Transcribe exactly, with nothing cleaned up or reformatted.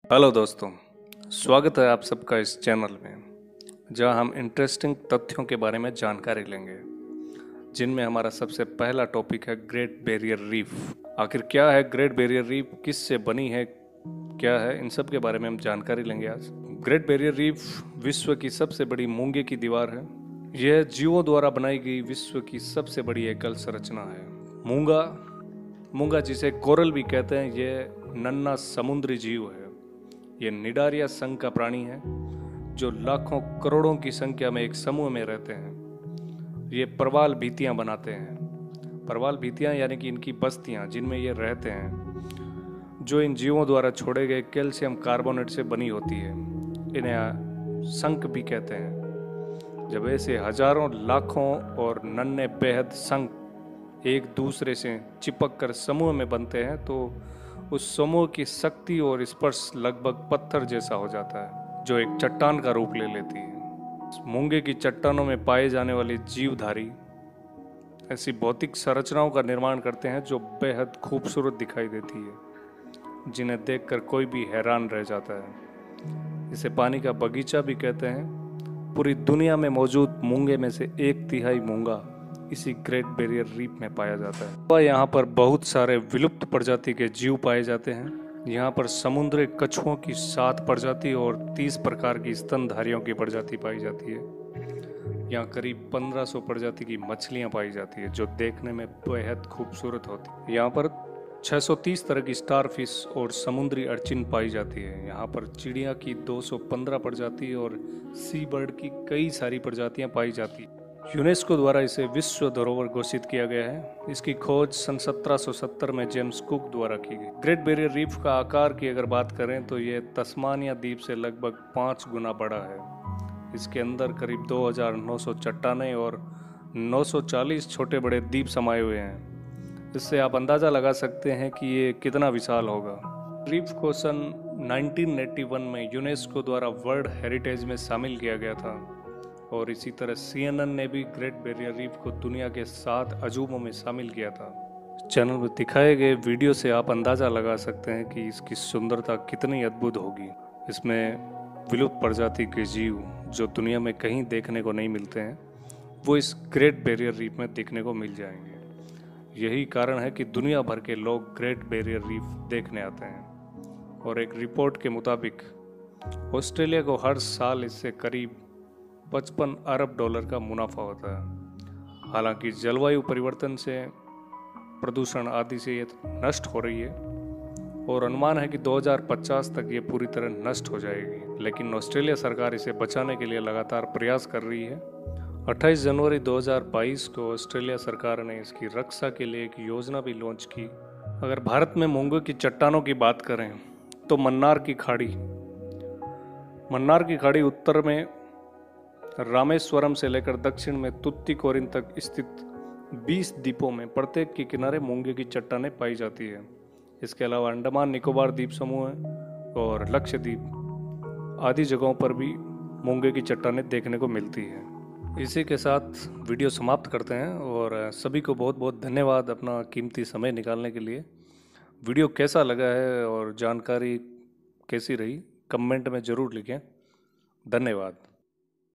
Hello दोस्तों, स्वागत है आप सबका इस चैनल में जहां हम इंटरेस्टिंग तथ्यों के बारे में जानकारी लेंगे, जिनमें हमारा सबसे पहला टॉपिक है ग्रेट बैरियर रीफ। आखिर क्या है ग्रेट बैरियर रीफ, किससे बनी है, क्या है, इन सब के बारे में हम जानकारी लेंगे आज। ग्रेट बैरियर रीफ विश्व की सबसे बड़ी मूंगे की दीवार है। यह जीवों द्वारा बनाई गई विश्व की सबसे बड़ी एकल संरचना है। मूंगा मूंगा जिसे कोरल भी कहते हैं, यह नन्हा समुद्री जीव है। ये निडारिया संघ का प्राणी है जो लाखों करोड़ों की संख्या में एक समूह में रहते हैं। ये प्रवाल भित्तियां बनाते हैं। प्रवाल भित्तियां यानी कि इनकी बस्तियां जिनमें ये रहते हैं, जो इन जीवों द्वारा छोड़े गए कैल्शियम कार्बोनेट से बनी होती है। इन्हें संख भी कहते हैं। जब ऐसे हजारों लाखों और नन्हे बेहद संख एक दूसरे से चिपक कर समूह में बनते हैं तो उस समूह की शक्ति और स्पर्श लगभग पत्थर जैसा हो जाता है, जो एक चट्टान का रूप ले लेती है। मूंगे की चट्टानों में पाए जाने वाले जीवधारी ऐसी भौतिक संरचनाओं का निर्माण करते हैं जो बेहद खूबसूरत दिखाई देती है, जिन्हें देखकर कोई भी हैरान रह जाता है। इसे पानी का बगीचा भी कहते हैं। पूरी दुनिया में मौजूद मूंगे में से एक तिहाई मूंगा इसी ग्रेट बैरियर रीफ में पाया जाता है। यहाँ पर बहुत सारे विलुप्त प्रजाति के जीव पाए जाते हैं। यहाँ पर समुद्री कछुओं की सात प्रजाति और तीस प्रकार की स्तनधारियों की प्रजाति पाई जाती है। यहाँ करीब पंद्रह सौ प्रजाति की मछलियाँ पाई जाती है जो देखने में बेहद खूबसूरत होती है। यहाँ पर छह सौ तीस तरह की स्टार फिश और समुद्री अर्चिन पाई जाती है। यहाँ पर चिड़िया की दो सौ पंद्रह प्रजाति और सी बर्ड की कई सारी प्रजातियाँ पाई जाती है। यूनेस्को द्वारा इसे विश्व धरोहर घोषित किया गया है। इसकी खोज सन सत्रह सौ सत्तर में जेम्स कुक द्वारा की गई। ग्रेट बैरियर रीफ का आकार की अगर बात करें तो यह तस्मानिया द्वीप से लगभग पाँच गुना बड़ा है। इसके अंदर करीब दो हज़ार नौ सौ चट्टानें और नौ सौ चालीस छोटे बड़े द्वीप समाये हुए हैं। इससे आप अंदाज़ा लगा सकते हैं कि ये कितना विशाल होगा। रीफ को सन नाइनटीन एटी वन में यूनेस्को द्वारा वर्ल्ड हेरिटेज में शामिल किया गया था और इसी तरह सी एन एन ने भी ग्रेट बैरियर रीफ को दुनिया के सात अजूबों में शामिल किया था। चैनल में दिखाए गए वीडियो से आप अंदाज़ा लगा सकते हैं कि इसकी सुंदरता कितनी अद्भुत होगी। इसमें विलुप्त प्रजाति के जीव जो दुनिया में कहीं देखने को नहीं मिलते हैं, वो इस ग्रेट बैरियर रीफ में देखने को मिल जाएंगे। यही कारण है कि दुनिया भर के लोग ग्रेट बैरियर रीफ देखने आते हैं। और एक रिपोर्ट के मुताबिक ऑस्ट्रेलिया को हर साल इससे करीब पचपन अरब डॉलर का मुनाफा होता है। हालांकि जलवायु परिवर्तन से, प्रदूषण आदि से ये नष्ट हो रही है और अनुमान है कि दो हज़ार पचास तक ये पूरी तरह नष्ट हो जाएगी। लेकिन ऑस्ट्रेलिया सरकार इसे बचाने के लिए लगातार प्रयास कर रही है। अट्ठाईस जनवरी दो हज़ार बाईस को ऑस्ट्रेलिया सरकार ने इसकी रक्षा के लिए एक योजना भी लॉन्च की। अगर भारत में मूंगे की चट्टानों की बात करें तो मन्नार की खाड़ी मन्नार की खाड़ी उत्तर में रामेश्वरम से लेकर दक्षिण में तुत्तीकोरिन तक स्थित बीस द्वीपों में प्रत्येक के किनारे मूंगे की चट्टानें पाई जाती है। इसके अलावा अंडमान निकोबार द्वीप समूह और लक्षद्वीप आदि जगहों पर भी मूंगे की चट्टानें देखने को मिलती हैं। इसी के साथ वीडियो समाप्त करते हैं और सभी को बहुत बहुत धन्यवाद अपना कीमती समय निकालने के लिए। वीडियो कैसा लगा है और जानकारी कैसी रही, कमेंट में ज़रूर लिखें। धन्यवाद।